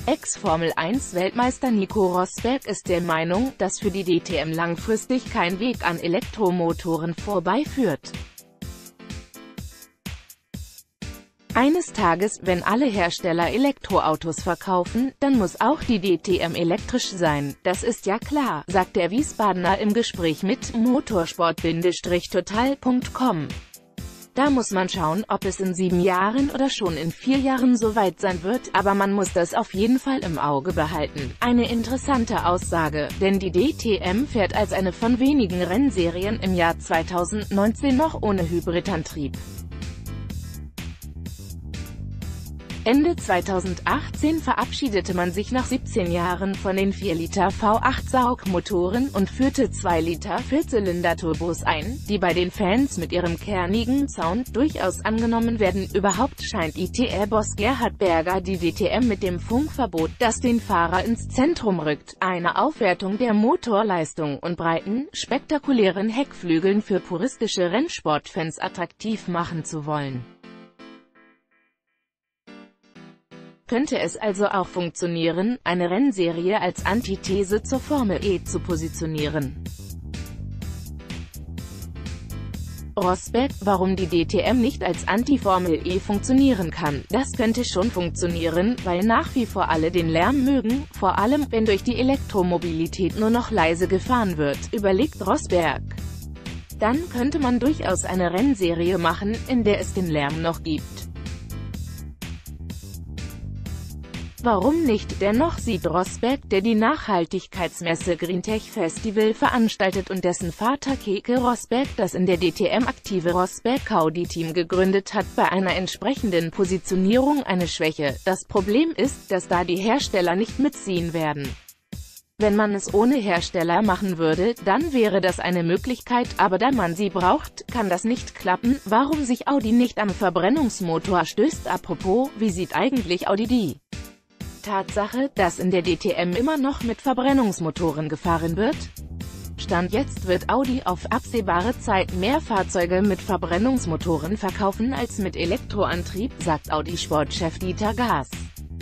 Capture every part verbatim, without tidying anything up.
Ex-Formel eins Weltmeister Nico Rosberg ist der Meinung, dass für die D T M langfristig kein Weg an Elektromotoren vorbeiführt. Eines Tages, wenn alle Hersteller Elektroautos verkaufen, dann muss auch die D T M elektrisch sein, das ist ja klar, sagt der Wiesbadener im Gespräch mit motorsport total punkt com. Da muss man schauen, ob es in sieben Jahren oder schon in vier Jahren soweit sein wird, aber man muss das auf jeden Fall im Auge behalten. Eine interessante Aussage, denn die D T M fährt als eine von wenigen Rennserien im Jahr zweitausendneunzehn noch ohne Hybridantrieb. Ende zweitausendachtzehn verabschiedete man sich nach siebzehn Jahren von den vier Liter V acht Saugmotoren und führte zwei Liter Vierzylinder-Turbos ein, die bei den Fans mit ihrem kernigen Sound durchaus angenommen werden. Überhaupt scheint I T R-Boss Gerhard Berger die D T M mit dem Funkverbot, das den Fahrer ins Zentrum rückt, eine Aufwertung der Motorleistung und breiten, spektakulären Heckflügeln für puristische Rennsportfans attraktiv machen zu wollen. Könnte es also auch funktionieren, eine Rennserie als Antithese zur Formel E zu positionieren? Rosberg, warum die D T M nicht als Anti-Formel E funktionieren kann. Das könnte schon funktionieren, weil nach wie vor alle den Lärm mögen, vor allem, wenn durch die Elektromobilität nur noch leise gefahren wird, überlegt Rosberg. Dann könnte man durchaus eine Rennserie machen, in der es den Lärm noch gibt. Warum nicht? Dennoch sieht Rosberg, der die Nachhaltigkeitsmesse GreenTech Festival veranstaltet und dessen Vater Keke Rosberg das in der D T M aktive Rosberg-Audi-Team gegründet hat, bei einer entsprechenden Positionierung eine Schwäche. Das Problem ist, dass da die Hersteller nicht mitziehen werden. Wenn man es ohne Hersteller machen würde, dann wäre das eine Möglichkeit, aber da man sie braucht, kann das nicht klappen. Warum sich Audi nicht am Verbrennungsmotor stößt? Apropos, wie sieht eigentlich Audi die Tatsache, dass in der D T M immer noch mit Verbrennungsmotoren gefahren wird? Stand jetzt wird Audi auf absehbare Zeit mehr Fahrzeuge mit Verbrennungsmotoren verkaufen als mit Elektroantrieb, sagt Audi-Sportchef Dieter Gaas.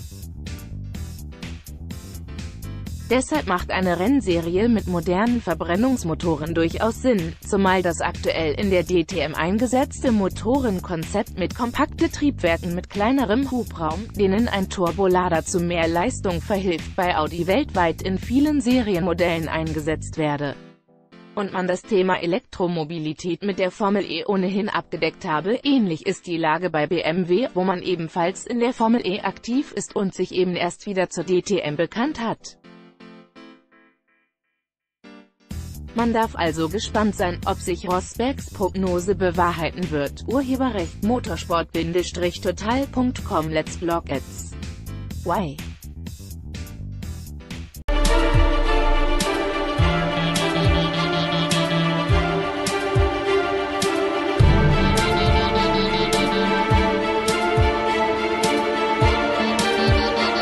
Deshalb macht eine Rennserie mit modernen Verbrennungsmotoren durchaus Sinn, zumal das aktuell in der D T M eingesetzte Motorenkonzept mit kompakte Triebwerken mit kleinerem Hubraum, denen ein Turbolader zu mehr Leistung verhilft, bei Audi weltweit in vielen Serienmodellen eingesetzt werde. Und man das Thema Elektromobilität mit der Formel E ohnehin abgedeckt habe. Ähnlich ist die Lage bei B M W, wo man ebenfalls in der Formel E aktiv ist und sich eben erst wieder zur D T M bekannt hat. Man darf also gespannt sein, ob sich Rosbergs Prognose bewahrheiten wird. Urheberrecht motorsport total punkt com. Let's block ads. Why?